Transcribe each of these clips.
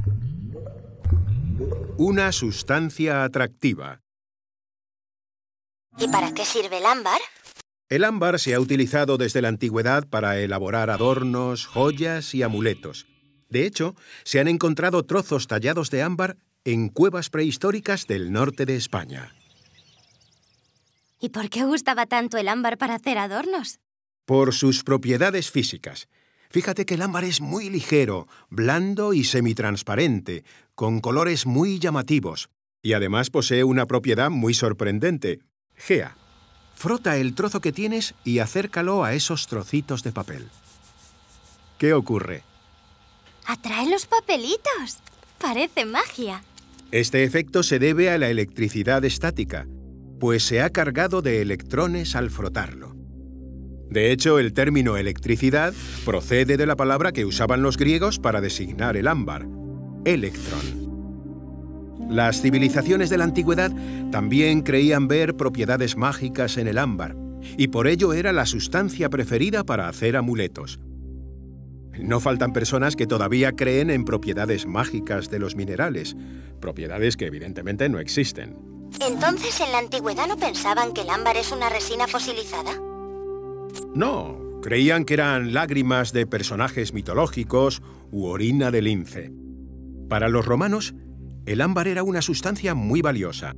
Una sustancia atractiva. ¿Y para qué sirve el ámbar? El ámbar se ha utilizado desde la antigüedad para elaborar adornos, joyas y amuletos. De hecho, se han encontrado trozos tallados de ámbar en cuevas prehistóricas del norte de España. ¿Y por qué gustaba tanto el ámbar para hacer adornos? Por sus propiedades físicas. Fíjate que el ámbar es muy ligero, blando y semitransparente, con colores muy llamativos. Y además posee una propiedad muy sorprendente. Gea, frota el trozo que tienes y acércalo a esos trocitos de papel. ¿Qué ocurre? ¡Atrae los papelitos! Parece magia. Este efecto se debe a la electricidad estática, pues se ha cargado de electrones al frotarlo. De hecho, el término electricidad procede de la palabra que usaban los griegos para designar el ámbar, electrón. Las civilizaciones de la antigüedad también creían ver propiedades mágicas en el ámbar, y por ello era la sustancia preferida para hacer amuletos. No faltan personas que todavía creen en propiedades mágicas de los minerales, propiedades que evidentemente no existen. ¿Entonces en la antigüedad no pensaban que el ámbar es una resina fosilizada? No, creían que eran lágrimas de personajes mitológicos u orina de lince. Para los romanos, el ámbar era una sustancia muy valiosa.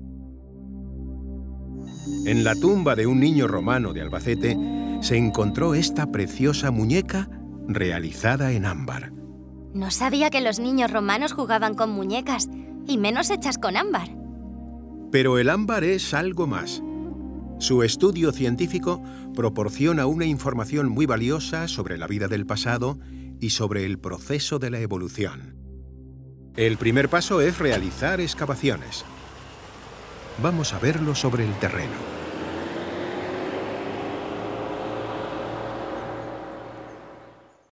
En la tumba de un niño romano de Albacete se encontró esta preciosa muñeca realizada en ámbar. No sabía que los niños romanos jugaban con muñecas, y menos hechas con ámbar. Pero el ámbar es algo más. Su estudio científico proporciona una información muy valiosa sobre la vida del pasado y sobre el proceso de la evolución. El primer paso es realizar excavaciones. Vamos a verlo sobre el terreno.